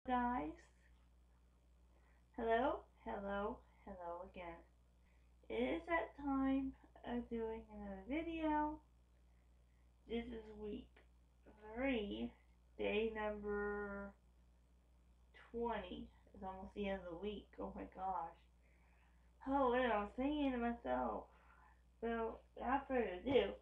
guys? Hello again. It is that time of doing another video. This is week 3, day number 20. It's almost the end of the week. Oh my gosh. Oh, and I'm thinking to myself. So, without further ado,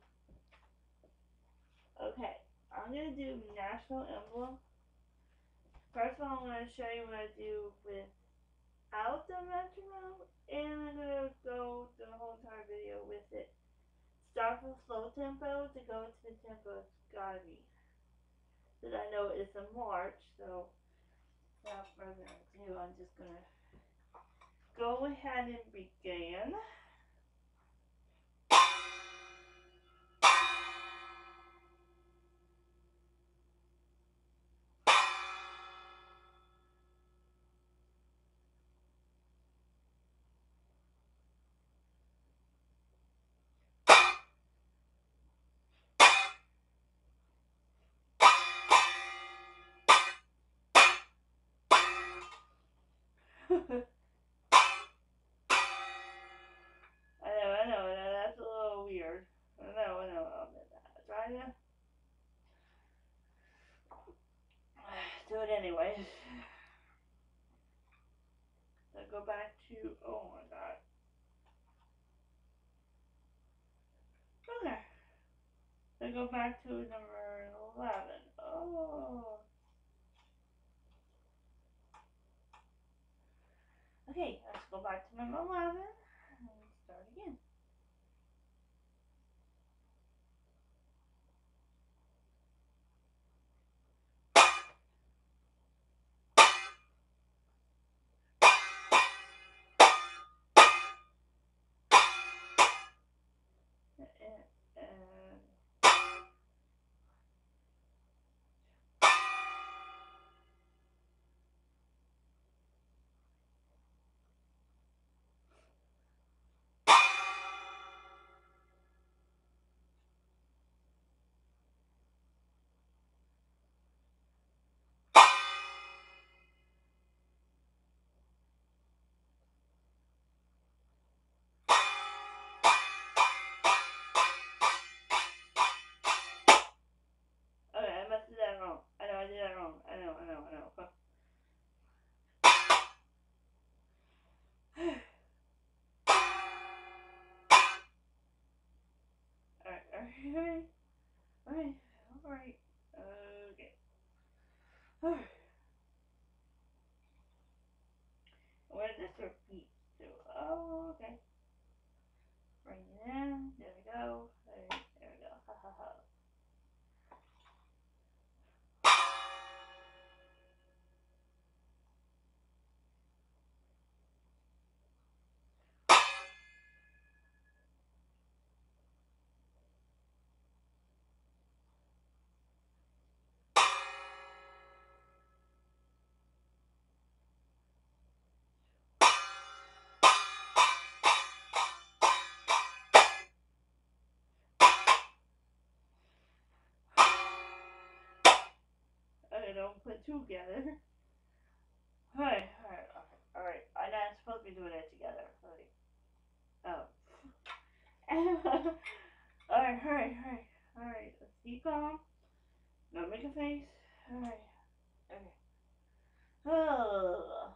okay, I'm going to do National Emblem. First of all, I'm going to show you what I do without the metronome, and I'm going to go the whole entire video with it. Start from slow tempo to go to the tempo it's gotta be. Because I know it's a march, so without further ado, I'm just gonna go ahead and begin. I know, that's a little weird. I know. I'm trying to do it anyways. So go back to, oh my god. Okay. So go back to number 11. Oh. Okay, let's go back to number 11 and start again. And okay, I must have did that wrong. I know I did that wrong. I know. Alright. Okay. Where did this repeat to? Oh, okay. Bring it in. There we go. There we go. Ha ha ha. Okay, don't put two together. Alright. I'm not supposed to be doing it together. Oh. Alright. Let's keep calm. Don't make a face. Alright. Okay. Oh.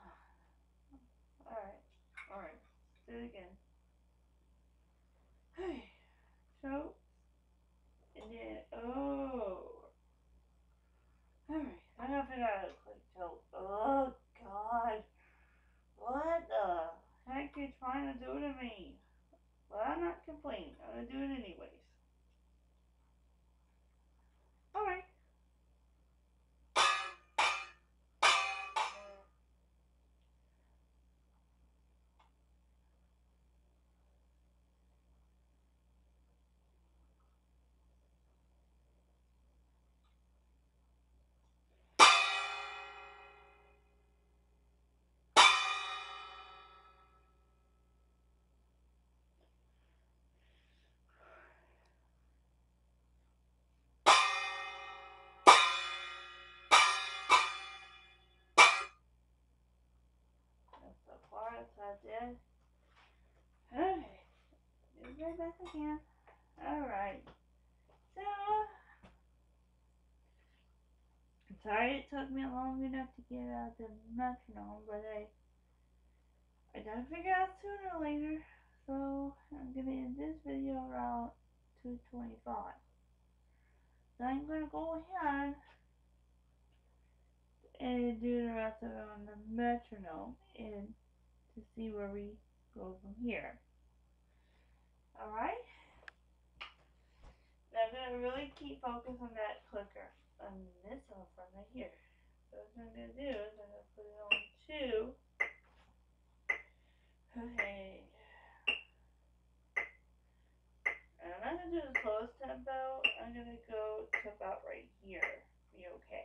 Alright. Do it again. Hey. So, and then, oh. Alright. I gotta figure out how to click tilt. Oh, God. What the heck you trying to do to me? Well, I'm not complaining. I'm gonna do it anyways. Alright. dead. Okay. Do my best I can. Alright. So, I'm sorry it took me long enough to get out the metronome, but I gotta figure it out sooner or later. So, I'm gonna end this video around 2:25. So I'm gonna go ahead and do the rest of it on the metronome and to see where we go from here. Alright? Now I'm gonna really keep focus on that clicker on this cell phone right here. So what I'm gonna do is I'm gonna put it on 2. Okay. And I'm not gonna do the slowest tempo. I'm gonna go to about right here. Be okay.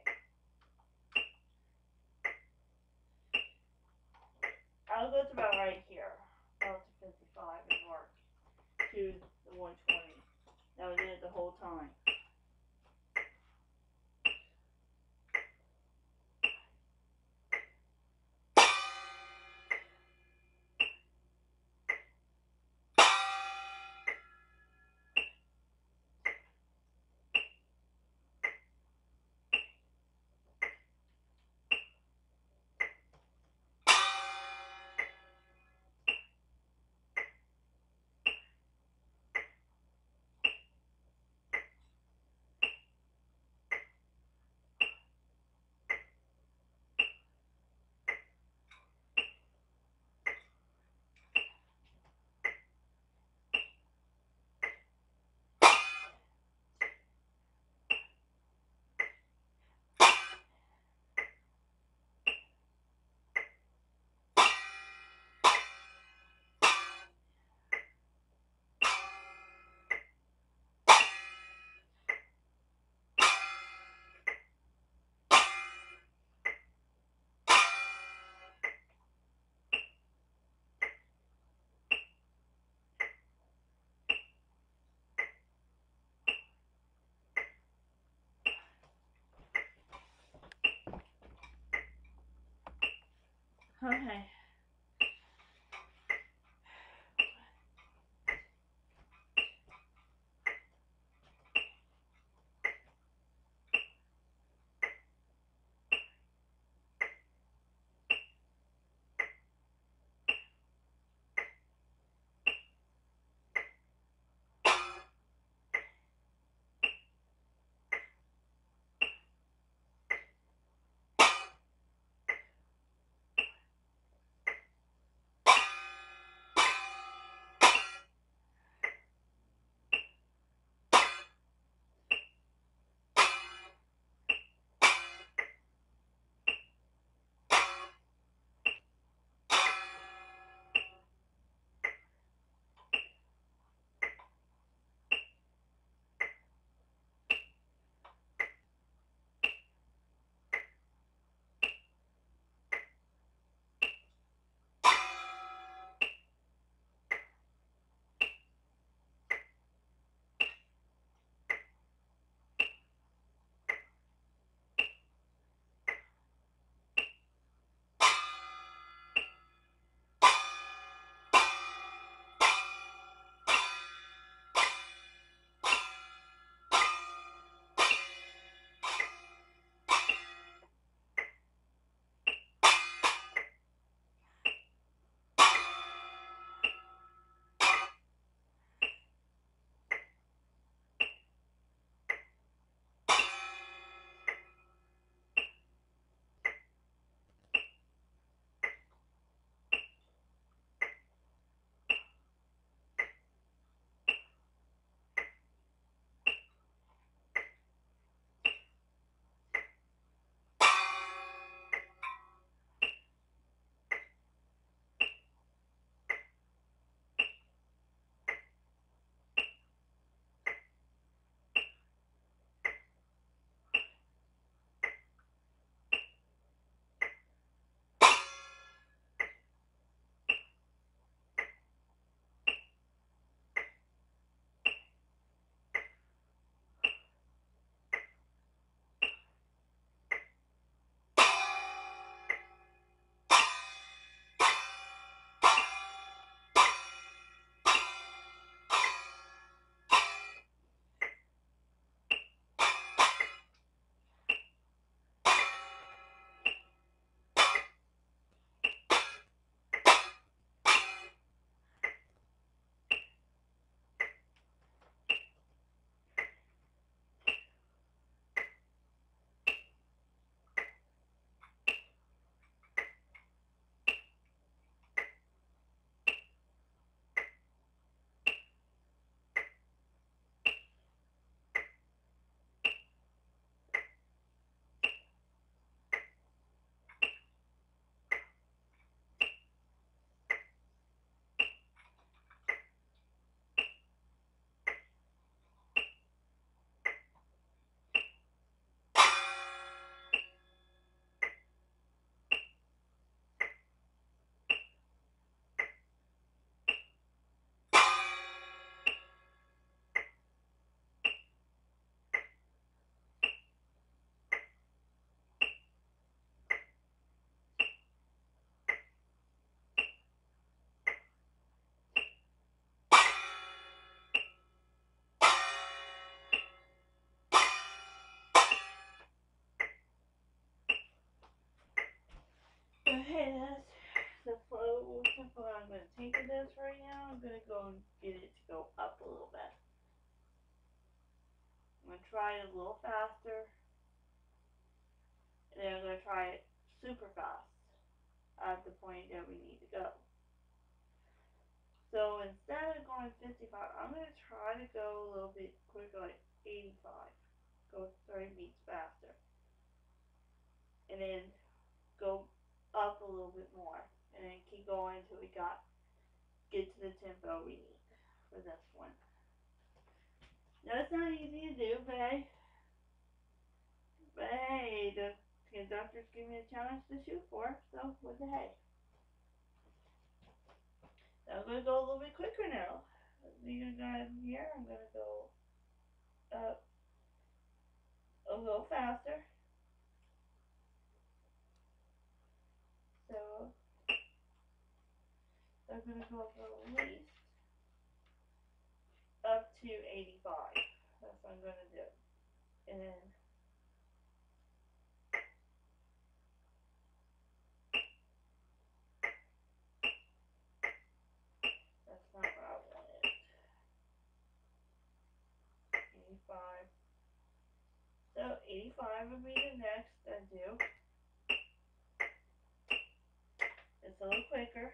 I'll go to about right here. About to 55 and work to the 120. That was it the whole time. Okay. I'm going to take with this right now, I'm going to go and get it to go up a little bit. I'm going to try it a little faster, and then I'm going to try it super fast at the point that we need to go. So instead of going 55, I'm going to try to go a little bit quicker, like 85. Go 30 beats faster. And then go up a little bit more. And then keep going until we get to the tempo we need for this one. Now it's not easy to do, but hey, the conductor's giving me a challenge to shoot for, so what the heck. I'm going to go a little bit quicker now. You're going here, I'm going to go up a little faster. So I'm going to go at least up to 85. That's what I'm going to do. And then that's not what I wanted. 85. So 85 would be the next I do. It's a little quicker.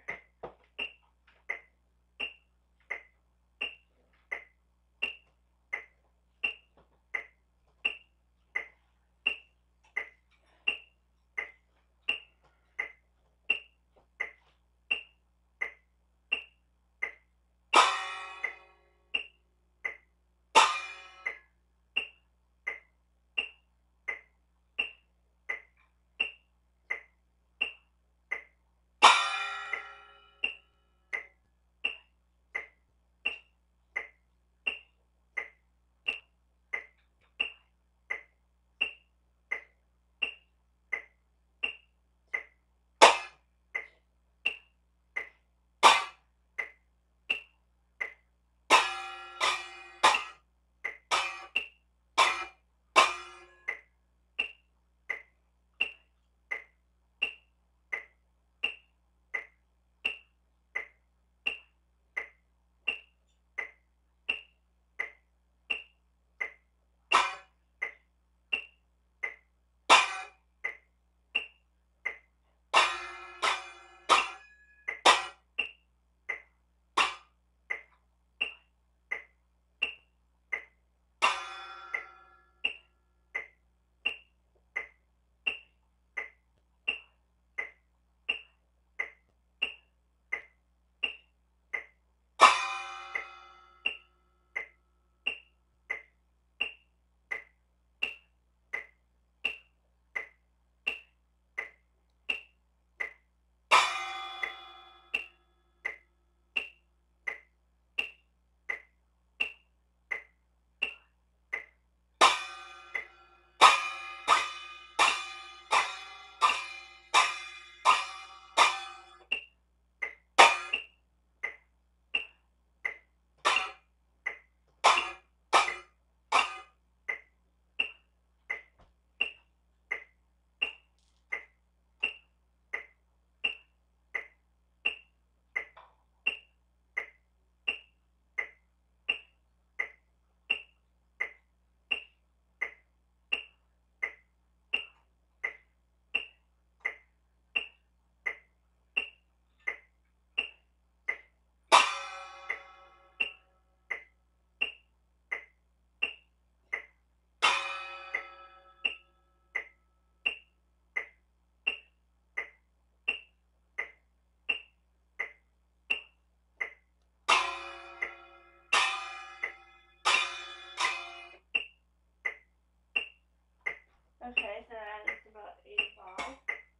Okay, so that's about 85.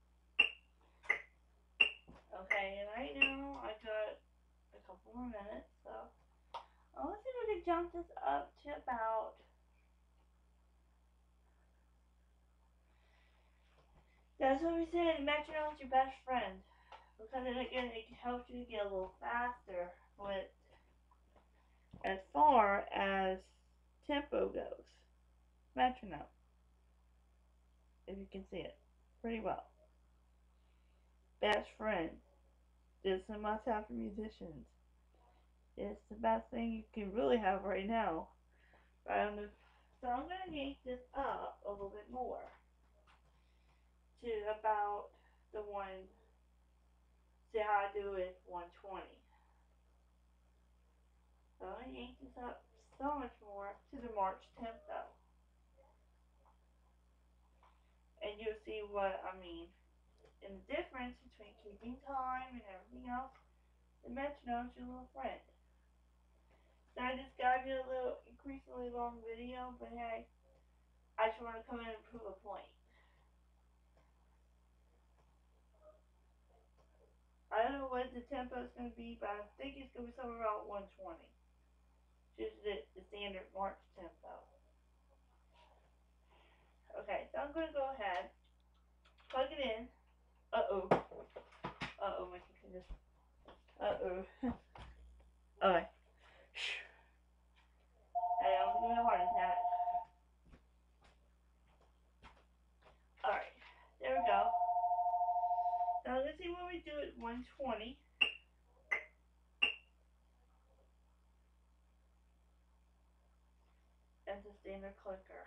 Okay, and right now I got a couple more minutes, so let's see if we can jump this up to about. That's what we said, metronome's your best friend. Because it helps you to get a little faster with as far as tempo goes. Metronome. If you can see it pretty well. Best friend. It's a must-have for musicians. It's the best thing you can really have right now. So I'm gonna yank this up a little bit more to about the one. See how I do it 120. So I'm gonna yank this up so much more to the March tempo, and you'll see what I mean. And the difference between keeping time and everything else, the metronome's your little friend. So I just gave you a little increasingly long video, but hey, I just want to come in and prove a point. I don't know what the tempo is going to be, but I think it's going to be somewhere around 120. Just the standard March tempo. Okay, so I'm going to go ahead, plug it in. Uh-oh. Uh-oh, my computer. Uh-oh. Alright. I don't give me a heart attack. Alright, there we go. Now let's see what we do at 120. As a standard clicker.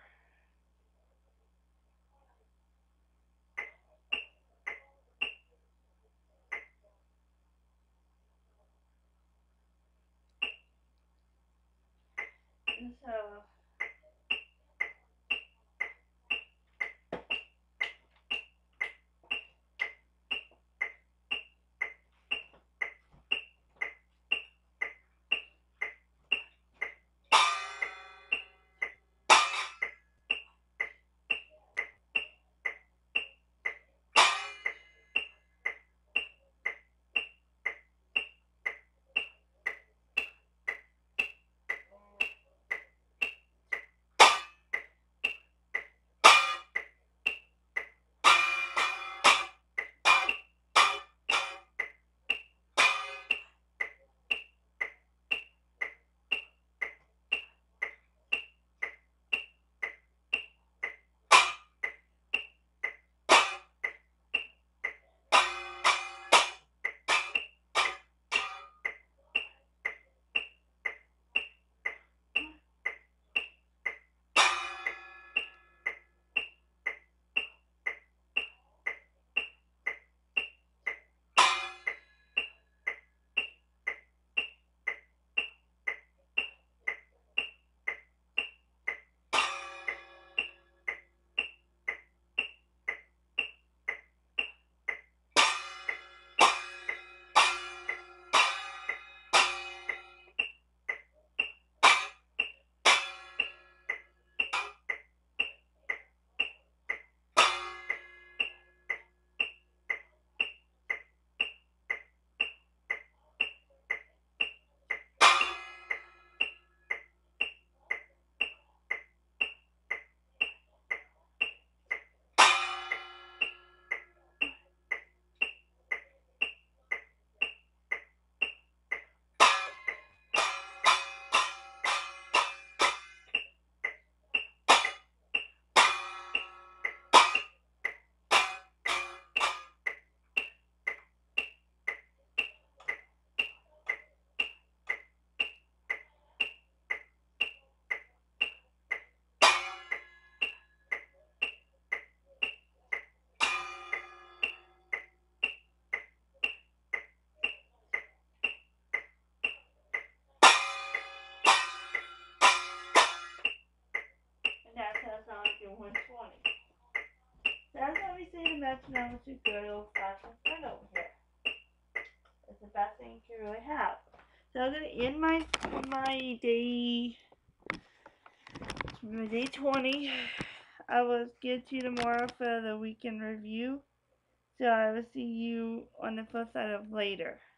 And so that's how it sounds at 120. That's how we say the metronome is a good old fashioned friend over here. It's the best thing you can really have. So I'm gonna end my day 20. I will get to you tomorrow for the weekend review. So I will see you on the flip side of later.